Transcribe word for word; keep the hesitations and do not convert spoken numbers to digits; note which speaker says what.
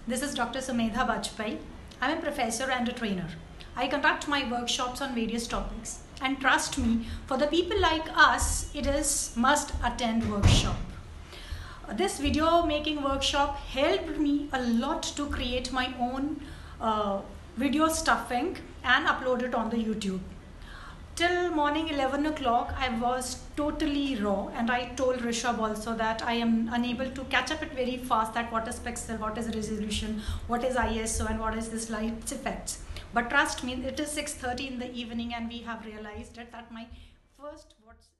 Speaker 1: This is Doctor Sumedha. I am a professor and a trainer. I conduct my workshops on various topics. And trust me, for the people like us, it is must attend workshop. This video making workshop helped me a lot to create my own uh, video stuffing and upload it on the YouTube. Till morning eleven o'clock, I was totally raw, and I told Rishabh also that I am unable to catch up it very fast, that what is pixel, what is resolution, what is I S O, and what is this light effects. But trust me, it is six thirty in the evening and we have realized it, that my first what's